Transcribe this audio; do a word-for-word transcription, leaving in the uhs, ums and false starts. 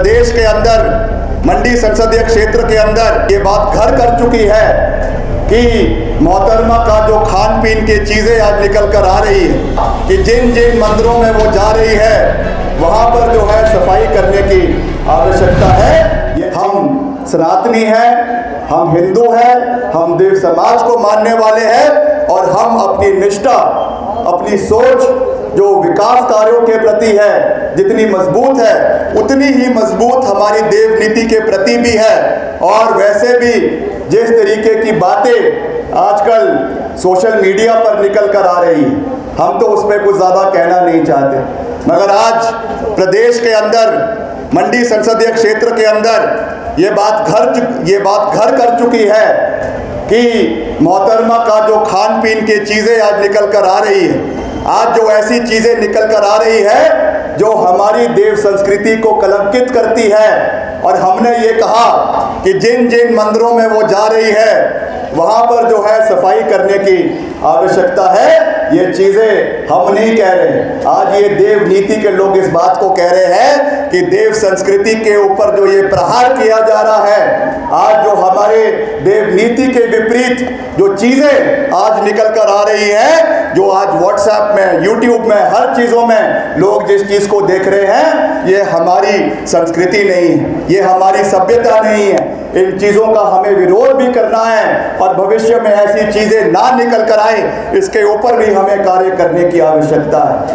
प्रदेश के अंदर मंडी संसदीय क्षेत्र के अंदर ये बात घर कर चुकी है कि मोहतरमा का जो खान पीन की चीज़ें आज निकल कर आ रही है कि जिन जिन मंदिरों में वो जा रही है वहाँ पर जो है सफाई करने की आवश्यकता है। ये हम सनातनी हैं, हम हिंदू हैं, हम देव समाज को मानने वाले हैं और हम अपनी निष्ठा, अपनी सोच जो विकास कार्यों के प्रति है जितनी मजबूत है उतनी ही मजबूत हमारी देव नीति के प्रति भी है। और वैसे भी जिस तरीके की बातें आजकल सोशल मीडिया पर निकल कर आ रही हैं, हम तो उसमें कुछ ज़्यादा कहना नहीं चाहते, मगर आज प्रदेश के अंदर मंडी संसदीय क्षेत्र के अंदर ये बात घर ये बात घर कर चुकी है कि मोहतरमा का जो खान पीन की चीज़ें आज निकल कर आ रही है, आज जो ऐसी चीज़ें निकल कर आ रही है जो हमारी देव संस्कृति को कलंकित करती है। और हमने ये कहा कि जिन जिन मंदिरों में वो जा रही है वहाँ पर जो है सफाई करने की आवश्यकता है। ये चीज़ें हम नहीं कह रहे, आज ये देव नीति के लोग इस बात को कह रहे हैं कि देव संस्कृति के ऊपर जो ये प्रहार किया जा रहा है, आज जो हमारे देव नीति के विपरीत जो चीज़ें आज निकल कर आ रही हैं, जो आज व्हाट्सएप में, यूट्यूब में, हर चीज़ों में लोग जिस चीज़ को देख रहे हैं, ये हमारी संस्कृति नहीं है, ये हमारी सभ्यता नहीं है। इन चीज़ों का हमें विरोध भी करना है और भविष्य में ऐसी चीज़ें ना निकल कर आए, इसके ऊपर भी हमें कार्य करने की आवश्यकता है।